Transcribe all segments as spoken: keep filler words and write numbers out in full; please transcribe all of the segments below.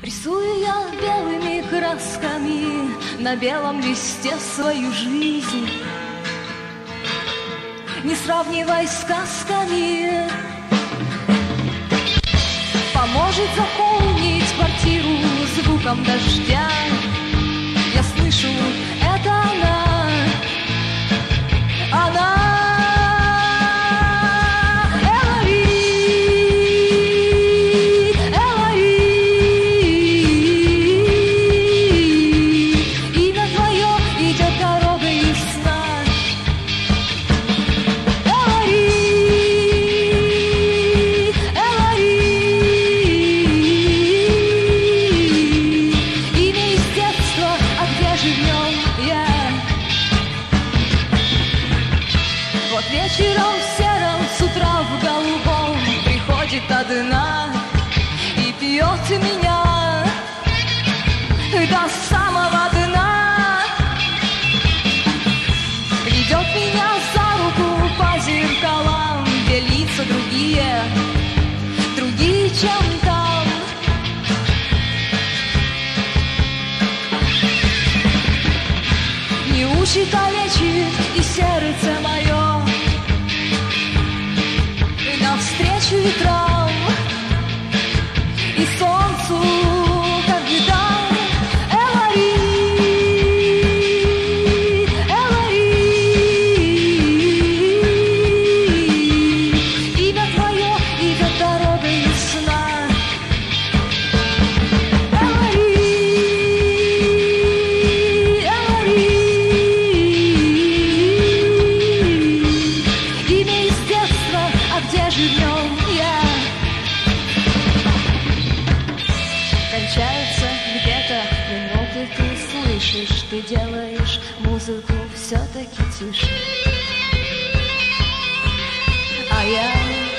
Рисую я белыми красками на белом листе свою жизнь, не сравнивай с сказками. Поможет заполнить квартиру звуком дождя. Я слышу, это она, она. Вечером в сером, с утра в голубом приходит одна и пьет меня до самого дна. Ведет меня за руку по зеркалам, где лица другие, другие, чем там. Не учит, а лечит и сердце мое навстречу ветрам и солнцу, когда Элари, Элари, имя твое идет дорогой сна. Элари, Элари, имя из детства, а где живем я? Кончается где-то минуты, ты слышишь, ты делаешь музыку все-таки тише. А я,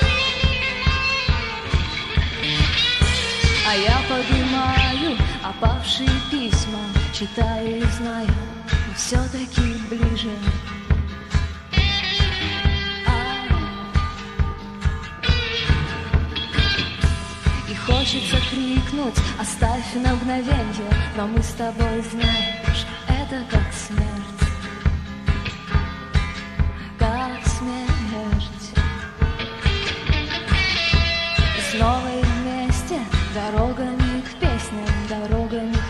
а я поднимаю опавшие письма, читаю и знаю, но все-таки ближе. Хочется крикнуть, оставь на мгновенье, но мы с тобой знаешь, это как смерть, как смерть. И снова и вместе, дорогами к песням, дорогами